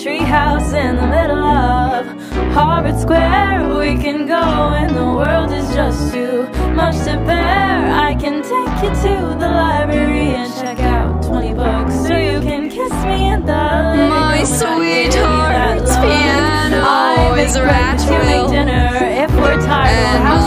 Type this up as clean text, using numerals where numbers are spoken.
treehouse in the middle of Harvard Square. We can go when the world is just too much to bear. I can take you to the library and check out 20 books, so you can kiss me in the living My room sweetheart's piano is a rat dinner. If we're tired, we'll have